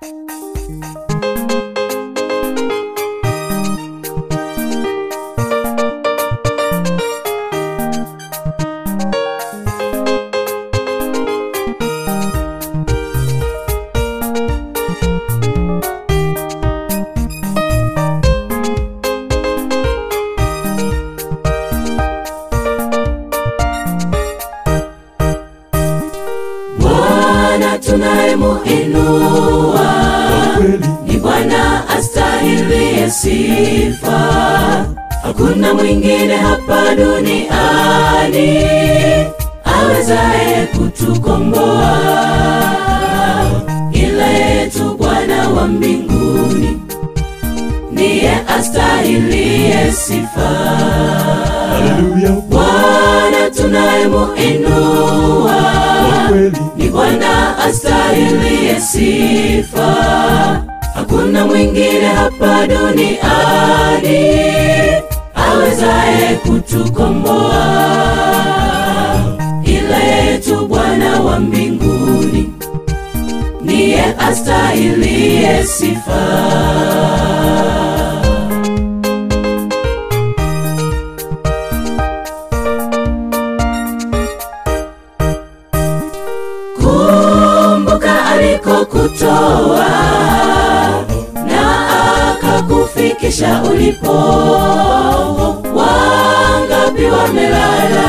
Tunayemuinua ni Bwana astahili sifa, hakuna mwingine hapa duniani awezaye kutukomboa ila yetu Bwana wa mbinguni, ndiye astahili sifa. Haleluya. Bwana tunayemuinua ni Bwana astahili sifa, hakuna mwingine hapa duniani awezaye kutukomboa ila yetu Bwana wa mbinguni, ndiye astahili sifa. Kutoa na akakufikisha ulipo, wangapi wamelala,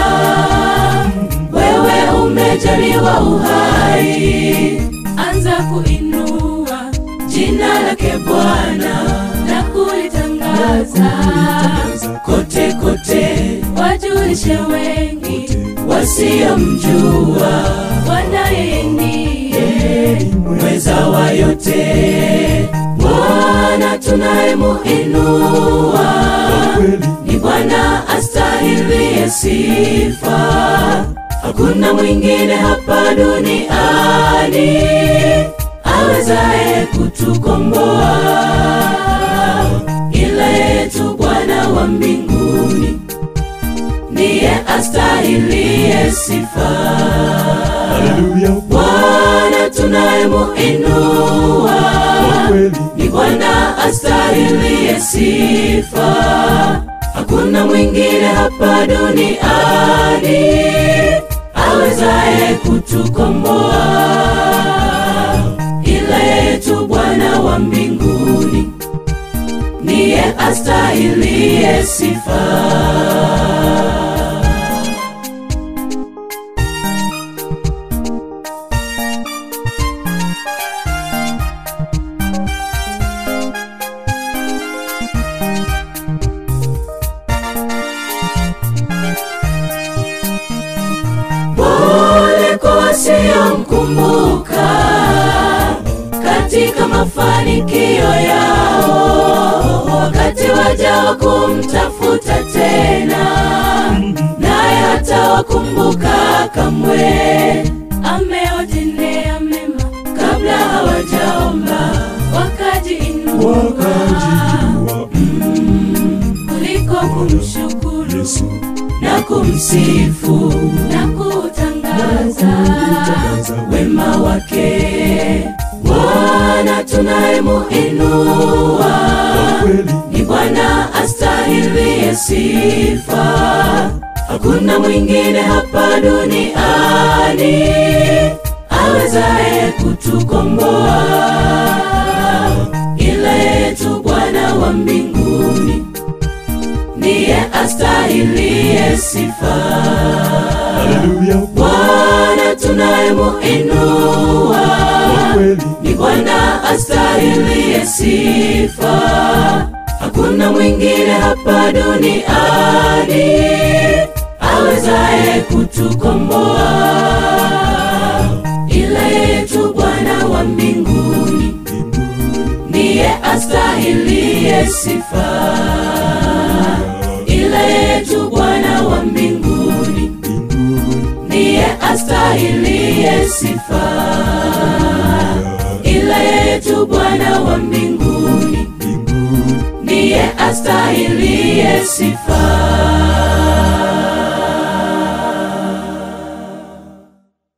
wewe umejaliwa uhai. Anza kuinua jina lake Bwana na kulitangaza kote kote, wajulishe wengi wasiomjua Bwana yeye mweza wa yote. Bwana tunayemuinua ni Bwana astahili sifa, hakuna mwingine hapa duniani awezaye kutukomboa ila yetu Bwana wa mbinguni, ndiye astahili sifa. Haleluya. Bwana tunayemuinua ni Bwana astahili sifa, hakuna mwingine hapa duniani awezaye kutukomboa ila yetu Bwana wa mbinguni, ndiye astahili sifa. Wasiomkumbuka katika mafanikio yao, wakati wajao kumtafuta tena, naye hatawakumbuka kamwe. Amewatendea mema kabla hawajaomba, wakajiinua kuliko kumshukuru na kumsifu na kutangaza wema wake. Bwana tunayemuinua ni Bwana astahili sifa, hakuna mwingine hapa duniani awezaye kutukomboa ila yetu Bwana wa mbinguni, ndiye astahili sifa. Haleluya. Bwana tunayemuinua ni Bwana astahili sifa, hakuna mwingine hapa duniani awezaye kutukomboa ila yetu Bwana wa mbinguni, ndiye astahili sifa. Ila yetu Bwana wa mbinguni, ndiye astahili sifa. Ila yetu Bwana wa mbinguni, ndiye astahili sifa.